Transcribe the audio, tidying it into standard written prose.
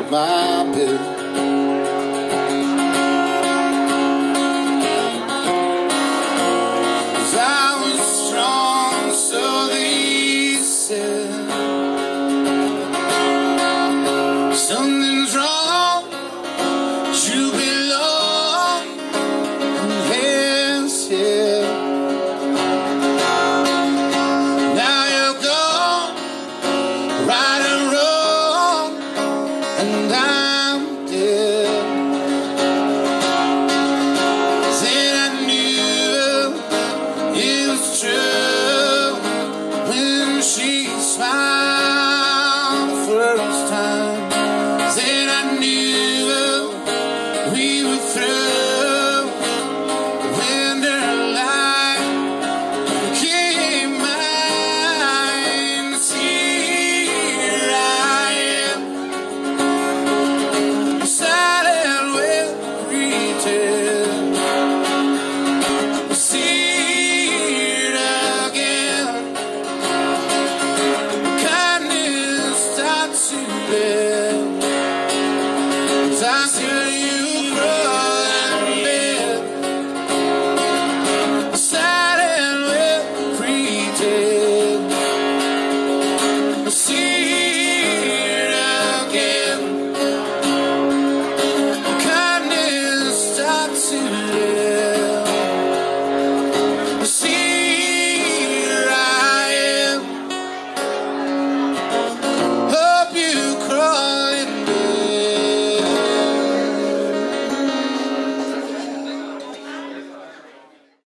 of my bed. Something's wrong, you belong in hands here. Now you're gone, right and wrong, and I'm dead. Then I knew it was true when she smiled first time. Then I knew we were through. When her light became mine, see, here I am, silent with pretend. See it again, kindness starts to bend. I see you crawling in bed, silent with pretend. See it again, kindness starts to end.